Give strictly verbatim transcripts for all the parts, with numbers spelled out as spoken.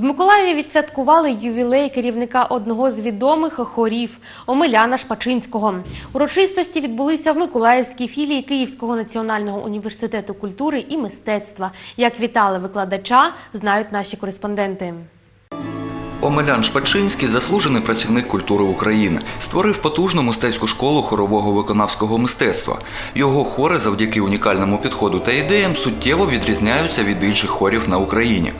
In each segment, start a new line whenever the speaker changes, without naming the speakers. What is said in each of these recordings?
В Миколаєві відсвяткували ювілей керівника одного з відомих хорів – Омеляна Шпачинського. Урочистості відбулися в Миколаївській філії Київського національного університету культури і мистецтва. Як вітали викладача, знають наші кореспонденти.
Омелян Шпачинський – заслужений працівник культури України. Створив потужну мистецьку школу хорового виконавського мистецтва. Його хори завдяки унікальному підходу та ідеям суттєво відрізняються від інших хорів на Україні.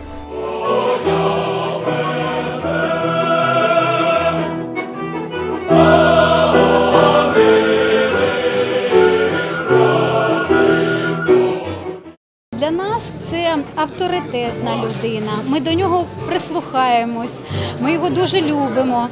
Для нас це авторитетна людина, ми до нього прислухаємось, ми його дуже любимо.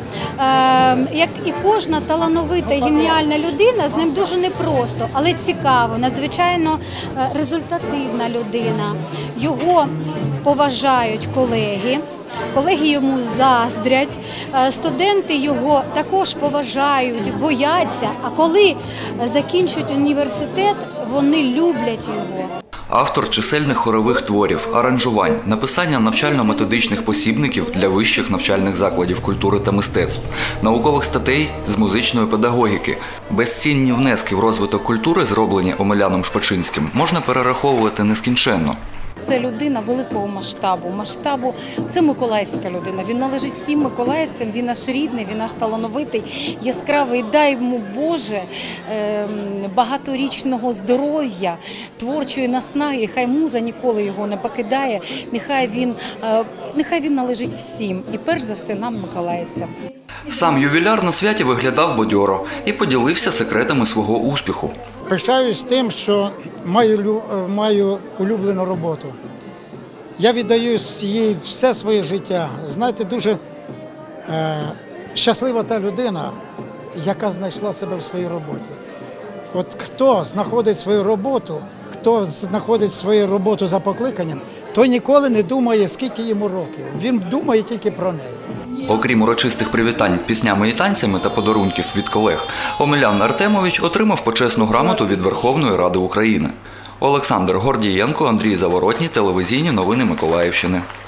Як і кожна талановита і геніальна людина, з ним дуже непросто, але цікаво, надзвичайно результативна людина. Його поважають колеги. Колеги йому заздрять, студенти його також поважають, бояться, а коли закінчують університет, вони люблять його.
Автор чисельних хорових творів, аранжувань, написання навчально-методичних посібників для вищих навчальних закладів культури та мистецтв, наукових статей з музичної педагогіки. Безцінні внески в розвиток культури, зроблені Омеляном Шпачинським, можна перераховувати нескінченно.
Це людина великого масштабу, масштабу, це миколаївська людина, він належить всім миколаївцям, він наш рідний, він наш талановитий, яскравий, дай йому Боже багаторічного здоров'я, творчої наснаги, хай муза ніколи його не покидає, нехай він, нехай він належить всім і перш за все нам, миколаївцям.
Сам ювіляр на святі виглядав бадьоро і поділився секретами свого успіху.
Пишаюсь тим, що маю, маю улюблену роботу. Я віддаю їй все своє життя. Знаєте, дуже е, щаслива та людина, яка знайшла себе в своїй роботі. От хто знаходить свою роботу, хто знаходить свою роботу за покликанням, той ніколи не думає, скільки йому років. Він думає тільки про неї.
Окрім урочистих привітань піснями і танцями та подарунків від колег, Омелян Артемович отримав почесну грамоту від Верховної Ради України. Олександр Гордієнко, Андрій Заворотній, телевізійні новини Миколаївщини.